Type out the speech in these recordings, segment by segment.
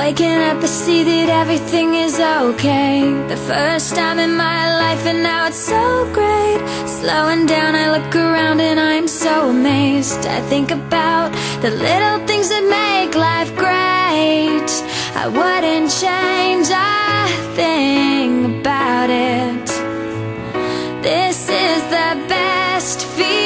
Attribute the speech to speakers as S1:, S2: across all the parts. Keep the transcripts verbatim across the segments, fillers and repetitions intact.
S1: Waking up I see that everything is okay. The first time in my life and now it's so great. Slowing down I look around and I'm so amazed. I think about the little things that make life great. I wouldn't change a thing about it. This is the best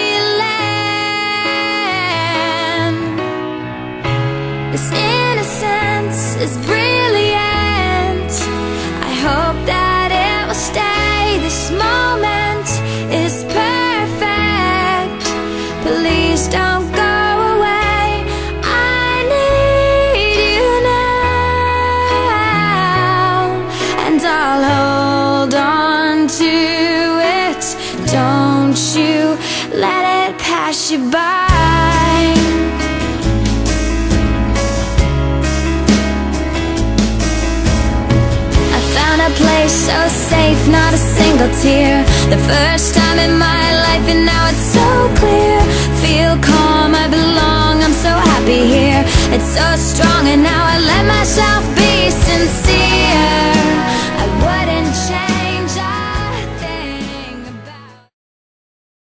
S1: feeling. This innocence is brilliant. I hope that it will stay. This moment is perfect. Please don't go away. I need you now, and I'll hold on to it. Don't you let it pass you by. A place so safe, not a single tear. The first time in my life and now it's so clear. Feel calm, I belong, I'm so happy here. It's so strong and now I let